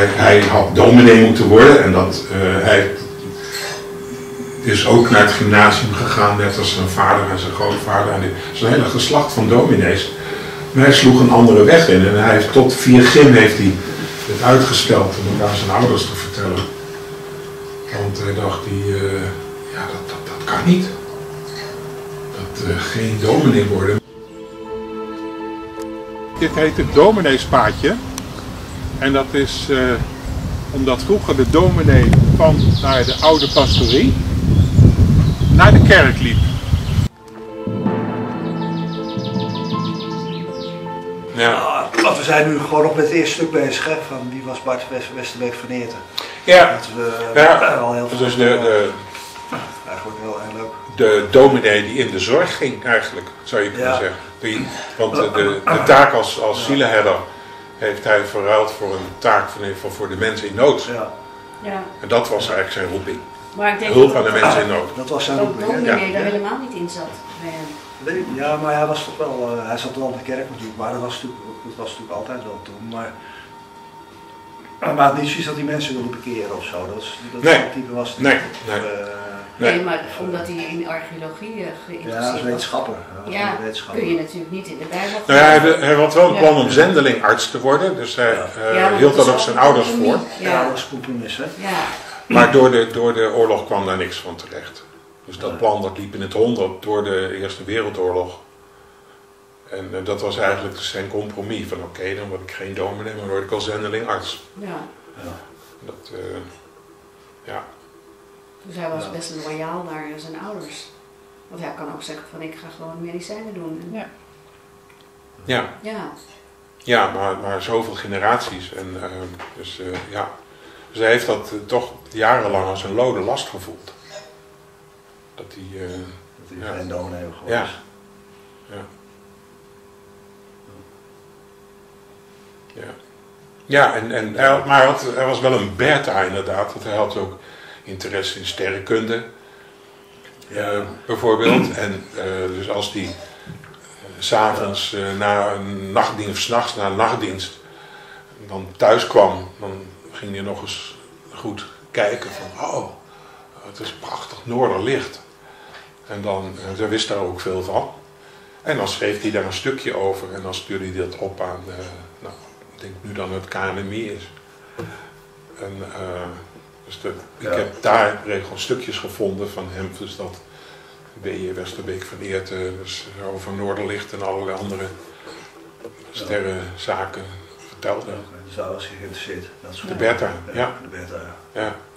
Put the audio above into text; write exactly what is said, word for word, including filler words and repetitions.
hij, hij had dominee moeten worden en dat, uh, hij is ook naar het gymnasium gegaan, net als zijn vader en zijn grootvader. En zijn hele geslacht van dominees. Maar hij sloeg een andere weg in en hij heeft tot via gym heeft hij het uitgesteld om het aan zijn ouders te vertellen. Want hij dacht, die, uh, ja, dat, dat, dat kan niet. Dat uh, geen dominee worden. Dit heet het domineespaadje. En dat is uh, omdat vroeger de dominee van naar de oude pastorie naar de kerk liep. Ja. Uh, want we zijn nu gewoon nog met het eerste stuk bezig, hè, van wie was Bart Westerbeek van Eerten. Ja, dat we, ja. al heel veel dus de, de, eigenlijk heel erg leuk. De dominee die in de zorg ging eigenlijk, zou je kunnen ja. zeggen. Die, want de, de, de taak als, als zieleherder heeft hij verruild voor een taak van, van voor de mensen in nood. Ja. Ja. En dat was eigenlijk zijn roeping. Maar ik denk hulp aan de mensen in nood. Dat was zijn dat roeping. Dat dominee ja. daar helemaal niet in zat bij hem. Ja, maar hij was toch wel, uh, hij zat wel in de kerk natuurlijk, maar dat was natuurlijk, dat was natuurlijk altijd wel toen. Maar, maar het niet zoiets dat die mensen wilden bekeren of zo. Dat, dat nee. type was het nee. niet. Nee. Uh, nee. nee, maar omdat hij in archeologie uh, geïnteresseerd ja, als wetenschapper. was. Ja, wetenschapper. Kun je natuurlijk niet in de Bijbel. Nou ja, hij, hij had wel een plan om zendelingarts te worden, dus hij ja. uh, ja, hield dat ook zijn ouders voor. Ja, ja, dat was compromis, hè? Ja. Maar door de, door de oorlog kwam daar niks van terecht. Dus dat plan dat liep in het honderd door de Eerste Wereldoorlog. En uh, dat was eigenlijk zijn compromis. Van oké, okay, dan word ik geen dominee, maar word ik als zendelingarts. Ja. Ja. Dat, uh, ja. Dus hij was best loyaal naar zijn ouders. Want hij kan ook zeggen van ik ga gewoon medicijnen doen. Ja. Ja. Ja. Ja, maar, maar zoveel generaties. En, uh, dus uh, ja. Dus hij heeft dat uh, toch jarenlang als een lode last gevoeld. Dat hij... Uh, dat hij ja. geen dominee geworden ja. is. Ja. Ja. Ja, en, en hij, maar hij, had, hij was wel een beta inderdaad, want hij had ook interesse in sterrenkunde, ja. uh, bijvoorbeeld. En uh, dus als hij uh, s'avonds uh, na een nachtdienst, of 's nachts na een nachtdienst, dan thuis kwam, dan ging hij nog eens goed kijken van, oh, het is prachtig noorderlicht. En dan, uh, hij wist daar ook veel van. En dan schreef hij daar een stukje over en dan stuurde hij dat op aan, uh, nou, ik denk nu dan het K N M I is. En, uh, dus de, ik ja. heb daar gewoon stukjes gevonden van hem, dus dat W J Westerbeek van Eerten, dus over noorderlicht en allerlei andere sterrenzaken vertelde. Ja, dus daar was hij geïnteresseerd. Dat de beta, ja. De beta, ja.